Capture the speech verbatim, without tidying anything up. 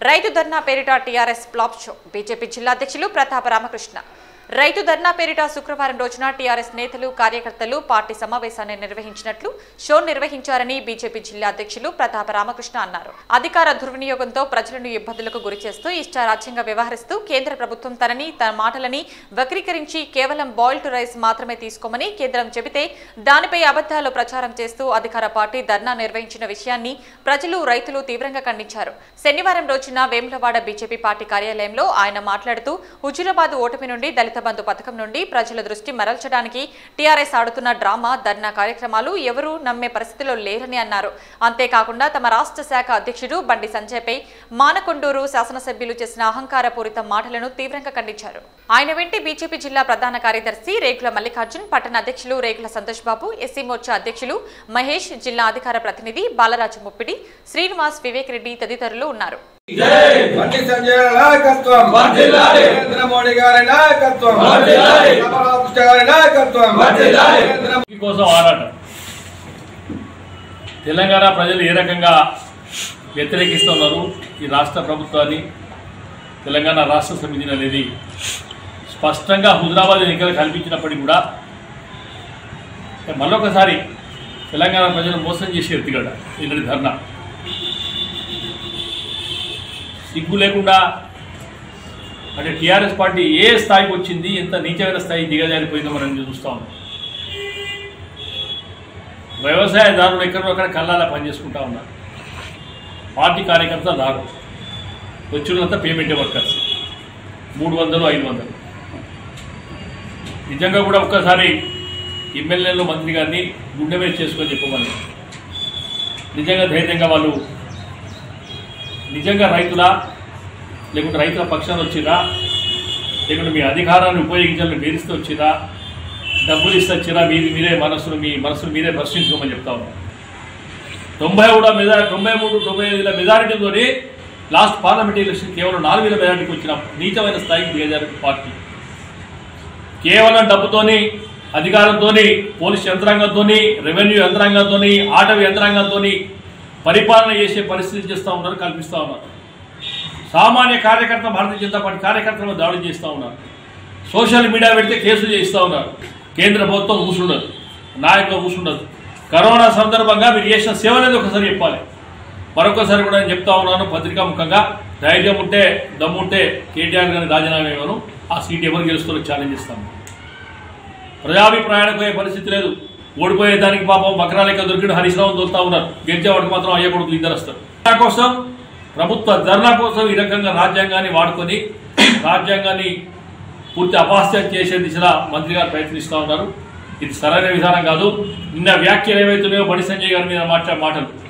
రైతు ధర్నా పేరిట TRS flop show. BJP జిల్లా అధ్యక్షులు ప్రతాప రామకృష్ణ రైతు ధర్నా పేరిట శుక్రవారం రోజున టీఆర్ఎస్ నేతలు కార్యకర్తలు పార్టీ సమావేశాన్ని నిర్వహించినట్లు షో నిర్వహించారని బీజేపీ జిల్లా అధ్యక్షులు ప్రతాప రామకృష్ణ అన్నారు. అధికార దుర్వినియోగంతో ప్రజలను ఇబ్బందులకు గురిచేస్తూ ఇష్టారాజ్యంగా వ్యవహరిస్తూ కేంద్ర ప్రభుత్వం తనని తన మాటలని వక్రీకరించి కేవలం బాయిల్డ్ రైస్ మాత్రమే తీసుకోమని కేంద్రం చెబితే దానిపై అబద్ధాలు ప్రచారం చేస్తూ అధికార పార్టీ ధర్నా నిర్వహించిన విషయాన్ని ప్రజలు రైతులు తీవ్రంగా ఖండించారు. శనివారం రోజున వేములవాడ బీజేపీ పార్టీ కార్యాలయంలో ఆయన మాట్లాడుతూ హుజూరాబాద్ ఓటమి నుండి దళిత బంధు పథకం నుండి ప్రజల దృష్టి మరల్చడానికి టీఆర్ఎస్ ఆడుతున్న డ్రామా ధర్నా కార్యక్రమాలు ఎవరూ నమ్మే పరిస్థితిలో లేరని అన్నారు. అంతేకాకుండా తమ రాష్ట్ర శాఖ అధ్యక్షుడు బండి సంజయ్పై మానకొండూరు శాసనసభ్యులు చేసిన అహంకారపూరిత మాటలను తీవ్రంగా ఖండించారు. ఆయన వెంటి బీజేపీ జిల్లా ప్రధాన కార్యదర్శి రేగుల మల్లికార్జున్, పట్టణ అధ్యక్షులు రేగుల సంతోష్ బాబు, ఎస్సీ మోర్చా అధ్యక్షులు మహేష్, జిల్లా అధికార ప్రతినిధి బాలరాజు ముప్పిడి, శ్రీనివాస్, వివేక్ రెడ్డి తదితరులు ఉన్నారు. బండి సంజయ్ నాయకత్వం, నరేంద్ర మోడీ గారి నాయకత్వం, రామకృష్ణ గారి నాయకత్వం కోసం ఆరాటం. తెలంగాణ ప్రజలు ఏ రకంగా వ్యతిరేకిస్తున్నారు ఈ రాష్ట్ర ప్రభుత్వాన్ని, తెలంగాణ రాష్ట్ర సమితిని అనేది స్పష్టంగా హుజూరాబాద్ ఎన్నికలు కల్పించినప్పటికీ కూడా మళ్ళొకసారి తెలంగాణ ప్రజలు మోసం చేసే ఎత్తుగడ ఇలాంటి ధర్నా. సిగ్గు లేకుండా అంటే టీఆర్ఎస్ పార్టీ ఏ స్థాయికి వచ్చింది, ఎంత నీచమైన స్థాయి దిగజారిపోయిందో మనం చూస్తూ ఉన్నాం. వ్యవసాయదారులు ఎక్కడో అక్కడ కళ్ళాలా పనిచేసుకుంటా ఉన్నారు. పార్టీ కార్యకర్తలు దారు వచ్చినంత పేమెంట్ వర్కర్స్ మూడు వందలు ఐదు వందలు నిజంగా కూడా ఒక్కసారి ఎమ్మెల్యేలు మంత్రి గారిని గుండె మీద చేసుకొని చెప్పమని, నిజంగా ధైర్యంగా వాళ్ళు నిజంగా రైతులా లేకుంటే రైతుల పక్షాన వచ్చిరా, లేకుంటే మీ అధికారాన్ని ఉపయోగించాలని బేరిస్తూ వచ్చిరా, డబ్బులు ఇస్తే వచ్చిరా, మీది మీరే మనసులు మీ మనసులు మీరే ప్రశ్నించుకోమని చెప్తా ఉన్నాం. తొంభై కూడా మెజారిటీ తొంభై మూడు తొంభై ఐదుల మెజారిటీతో లాస్ట్ పార్లమెంట్ ఎలక్షన్ కేవలం నాలుగు వేల మెజారిటీకి వచ్చిన నీచమైన స్థాయికి దిగజారు పార్టీ. కేవలం డబ్బుతోని, అధికారంతో, పోలీస్ యంత్రాంగంతో, రెవెన్యూ యంత్రాంగంతో, ఆటవీ యంత్రాంగంతో పరిపాలన చేసే పరిస్థితి చేస్తూ ఉన్నారు, కల్పిస్తూ ఉన్నారు. సామాన్య కార్యకర్త భారతీయ జనతా పార్టీ కార్యకర్తలను దాడులు చేస్తూ ఉన్నారు. సోషల్ మీడియా పెడితే కేసులు చేస్తూ ఉన్నారు. కేంద్ర ప్రభుత్వం కూర్చుండదు, నాయకులు కూర్చుండదు. కరోనా సందర్భంగా మీరు చేసిన సేవ అనేది ఒకసారి చెప్పాలి. మరొకసారి కూడా నేను చెప్తా ఉన్నాను, పత్రికాముఖంగా ధైర్యం ఉంటే దమ్ముంటే కేటీఆర్ గారిని రాజీనామా ఇవ్వను, ఆ సీట్ ఎవరు గెలుస్తారో ఛాలెంజ్ ఇస్తాను. ప్రజాభిప్రాయానికి పోయే పరిస్థితి లేదు. ఓడిపోయే దానికి పాపం బక్రా లెక్క దొరికిన హరీష్ రావు దొరుకుతా ఉన్నారు. గెలిచేవాడికి మాత్రం అయ్యే కొడుకులు ఇద్దరు వస్తారు. కోసం ప్రభుత్వ ధర్నా కోసం ఈ రకంగా రాజ్యాంగాన్ని వాడుకొని రాజ్యాంగాన్ని పూర్తి అపహాస్యం చేసే దిశగా మంత్రి గారు ప్రయత్నిస్తూ ఉన్నారు. ఇది సరైన విధానం కాదు. నిన్న వ్యాఖ్యలు ఏవైతున్నాయో బండి సంజయ్ గారి మీద మాట్లాడే మాటలు